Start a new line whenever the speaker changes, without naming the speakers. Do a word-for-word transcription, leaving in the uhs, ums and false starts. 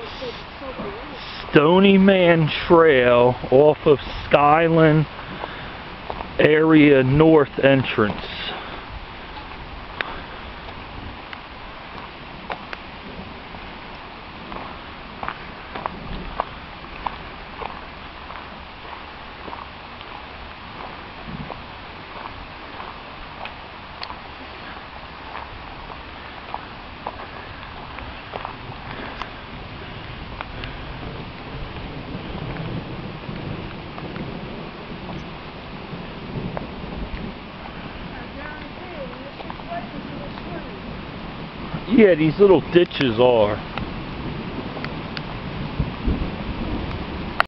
Stony Man Trail off of Skyland Area North entrance. Yeah, these little ditches are.